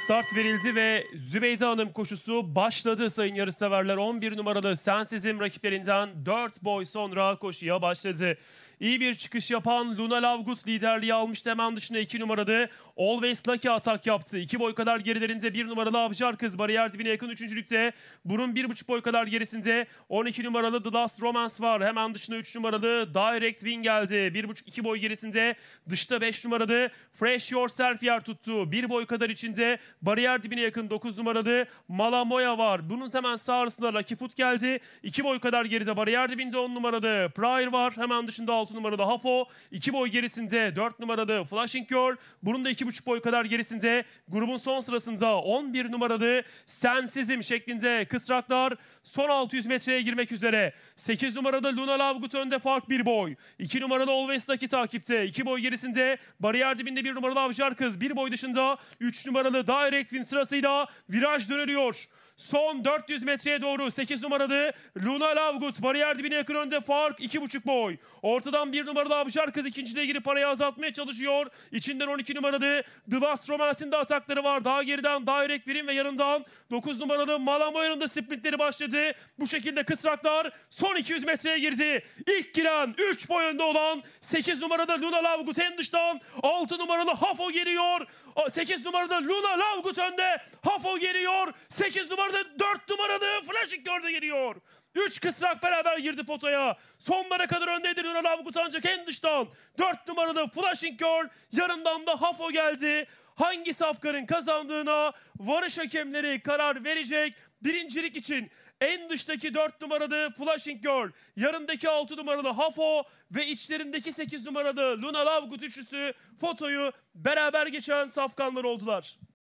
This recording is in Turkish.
Start verildi ve Zübeyde Hanım koşusu başladı sayın yarışseverler. 11 numaralı Sensizim rakiplerinden 4 boy sonra koşuya başladı. İyi bir çıkış yapan Luna Lovegood liderliği almıştı. Hemen dışında 2 numaralı Always Lucky atak yaptı. 2 boy kadar gerilerinde 1 numaralı Avcılar Kız bariyer dibine yakın 3.lükte. Bunun 1,5 boy kadar gerisinde 12 numaralı The Last Romance var. Hemen dışında 3 numaralı Direct Win geldi. 1,5-2 boy gerisinde dışta 5 numaralı Fresh Yourself yer tuttu. 1 boy kadar içinde bariyer dibine yakın 9 numaralı Malamoya var. Bunun hemen sağ arasında Lucky Foot geldi. 2 boy kadar geride bariyer dibinde 10 numaralı Prior var. Hemen dışında 6 numaralı Hafo. 2 boy gerisinde 4 numaralı Flashing Girl. Bunun da 2,5 boy kadar gerisinde grubun son sırasında 11 numaralı Sensizim şeklinde kısraklar son 600 metreye girmek üzere. 8 numaralı Luna Lovegood önde fark 1 boy. 2 numaralı Always Lucky takipte. 2 boy gerisinde bariyer dibinde 1 numaralı Avcılar Kız. 1 boy dışında 3 numaralı Direct Win sırasıyla viraj dönüyor. Son 400 metreye doğru 8 numaralı Luna Lovegood bariyer dibine yakın önde fark 2,5 boy. Ortadan 1 numaralı Avcılar Kız ikinciliğe girip parayı azaltmaya çalışıyor. İçinden 12 numaralı The Last Romance'in de atakları var. Daha geriden Direct Win'in ve yanından 9 numaralı Malamoya'nın da sprintleri başladı. Bu şekilde kısraklar son 200 metreye girdi. İlk giren 3 boy önde olan 8 numaralı Luna Lovegood en dıştan 6 numaralı Hafo geliyor. 8 numaralı Luna Lovegood önde. Hafo geliyor. 8 numaralı 4 numaralı Flashing Girl geliyor. 3 kısrak beraber girdi fotoya. Sonlara kadar öndeydi Luna Lovegood ancak en dıştan 4 numaralı Flashing Girl. Yanından da Hafo geldi. Hangi safkanın kazandığına varış hakemleri karar verecek. Birincilik için en dıştaki 4 numaralı Flashing Girl, yanındaki 6 numaralı Hafo ve içlerindeki 8 numaralı Luna Lovegood üçlüsü fotoyu beraber geçen safkanlar oldular.